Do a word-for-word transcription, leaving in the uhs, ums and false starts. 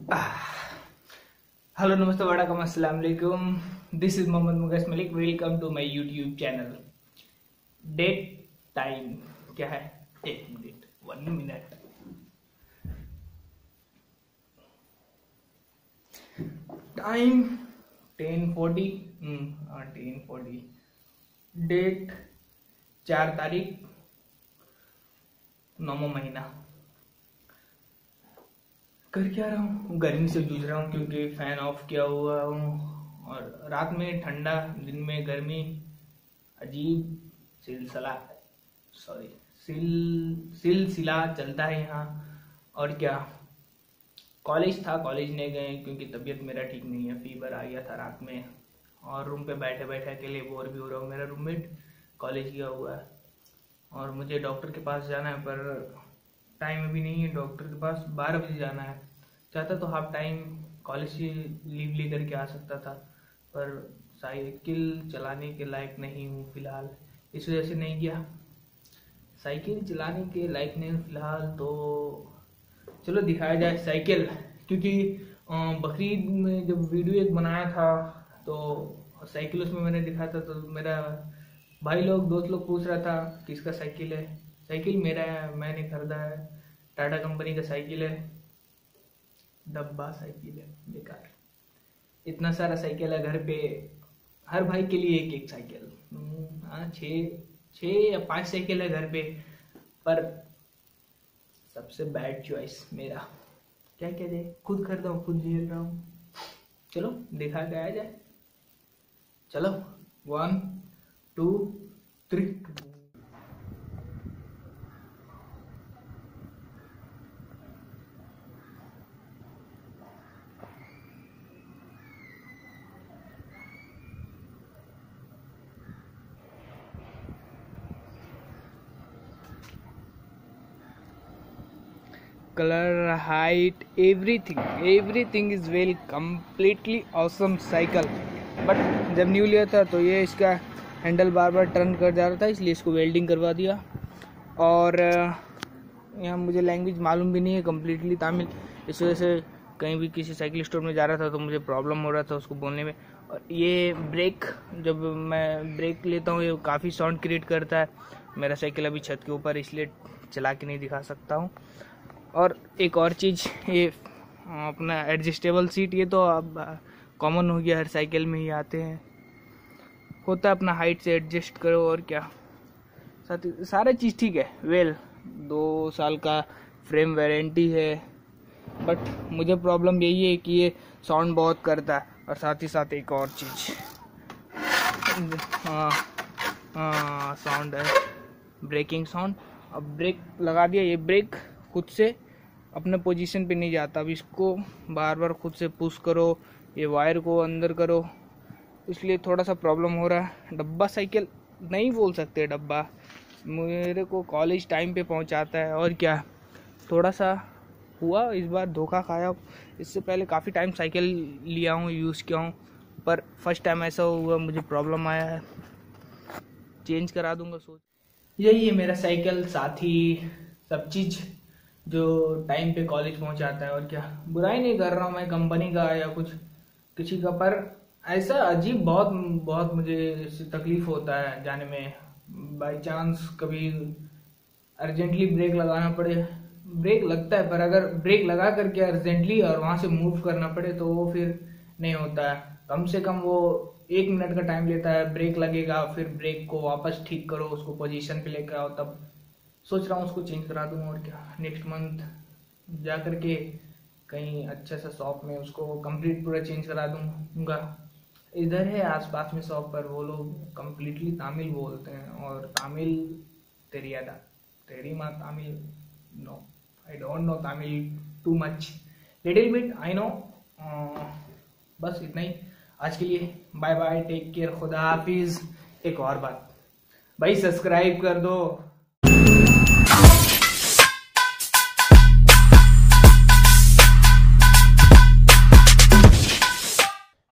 Hello नमस्ते वड़कम अस्सलाम वालेकुम। This is Mohammad Mugaish Malik. Welcome to my YouTube channel. Date time क्या है? एक minute one minute time ten forty ten forty date चार तारीख नौवा महीना। कर क्या रहा हूँ? गर्मी से जूझ रहा हूँ क्योंकि फैन ऑफ किया हुआ हूँ और रात में ठंडा, दिन में गर्मी। अजीब सिलसिला सॉरी सिल सिलसिला चलता है यहाँ। और क्या, कॉलेज था, कॉलेज नहीं गए क्योंकि तबीयत मेरा ठीक नहीं है। फीवर आ गया था रात में और रूम पे बैठे बैठे अकेले बोर भी हो रहा हूँ। मेरा रूममेट कॉलेज गया हुआ है और मुझे डॉक्टर के पास जाना है, पर टाइम अभी नहीं है। डॉक्टर के पास बारह बजे जाना है। चाहता तो हाफ टाइम कॉलेज से लीव लेकर के आ सकता था, पर साइकिल चलाने के लायक नहीं हूँ फिलहाल, इस वजह से नहीं गया। साइकिल चलाने के लायक नहीं हूँ फिलहाल, तो चलो दिखाया जाए साइकिल। क्योंकि बकरीद में जब वीडियो एक बनाया था तो साइकिल उसमें मैंने दिखाया था, तो मेरा भाई लोग दोस्त लोग पूछ रहा था किसका साइकिल है। साइकिल मेरा है, मैंने खरीदा है, टाटा कंपनी का साइकिल है। डब्बा साइकिल है, बेकार। इतना सारा साइकिल है घर पे, हर भाई के लिए एक एक साइकिल। हाँ, छः छः या पांच साइकिल है घर पे, पर सबसे बैड चॉइस मेरा। क्या क्या दे, खुद खरीदा हूँ, खुद झेल रहा हूँ। चलो दिखा के आया जाए। चलो one two three. Colour, height, everything everything is well completely awesome cycle. But जब न्यू लिया था तो ये इसका हैंडल बार बार टर्न कर जा रहा था, इसलिए इसको वेल्डिंग करवा दिया। और यहाँ मुझे लैंग्वेज मालूम भी नहीं है कम्प्लीटली तमिल, इस वजह से कहीं भी किसी साइकिल स्टोर में जा रहा था तो मुझे प्रॉब्लम हो रहा था उसको बोलने में। और ये ब्रेक, जब मैं ब्रेक लेता हूँ ये काफ़ी साउंड क्रिएट करता है। मेरा साइकिल अभी छत के ऊपर, इसलिए चला के नहीं दिखा सकता हूँ। और एक और चीज़, ये अपना एडजस्टेबल सीट, ये तो अब कॉमन हो गया, हर साइकिल में ही आते हैं, होता है। अपना हाइट से एडजस्ट करो और क्या, साथ ही सारा चीज़ ठीक है। वेल दो साल का फ्रेम वारंटी है, बट मुझे प्रॉब्लम यही है कि ये साउंड बहुत करता है। और साथ ही साथ एक और चीज़, हाँ हाँ साउंड है, ब्रेकिंग साउंड। अब ब्रेक लगा दिया, ये ब्रेक खुद से अपने पोजीशन पे नहीं जाता। अब इसको बार बार खुद से पुश करो, ये वायर को अंदर करो, इसलिए थोड़ा सा प्रॉब्लम हो रहा है। डब्बा साइकिल नहीं बोल सकते, डब्बा मेरे को कॉलेज टाइम पे पहुंचाता है। और क्या, थोड़ा सा हुआ इस बार धोखा खाया। इससे पहले काफ़ी टाइम साइकिल लिया हूँ, यूज़ किया हूँ, पर फर्स्ट टाइम ऐसा हुआ, मुझे प्रॉब्लम आया है। चेंज करा दूंगा सोच। यही है मेरा साइकिल, साथी, सब चीज़ जो टाइम पे कॉलेज पहुंचाता है। और क्या, बुराई नहीं कर रहा हूँ मैं कंपनी का या कुछ किसी का, पर ऐसा अजीब बहुत बहुत मुझे तकलीफ होता है जाने में। बाई चांस कभी अर्जेंटली ब्रेक लगाना पड़े, ब्रेक लगता है, पर अगर ब्रेक लगा करके अर्जेंटली और वहां से मूव करना पड़े तो वो फिर नहीं होता है। कम से कम वो एक मिनट का टाइम लेता है, ब्रेक लगेगा, फिर ब्रेक को वापस ठीक करो, उसको पोजीशन पे लेकर आओ। तब सोच रहा हूँ उसको चेंज करा दूँ। और क्या, नेक्स्ट मंथ जा करके कहीं अच्छा सा शॉप में उसको कंप्लीट पूरा चेंज करा दूँगा। इधर है आसपास में शॉप, पर वो लोग कंप्लीटली तमिल बोलते हैं, और तमिल तेरियादा तेरी माँ Tamil, no I don't know Tamil too much, little bit I know. बस इतना ही आज के लिए। बाय बाय, टेक केयर, खुदा हाफिज। एक और बात भाई, सब्सक्राइब कर दो।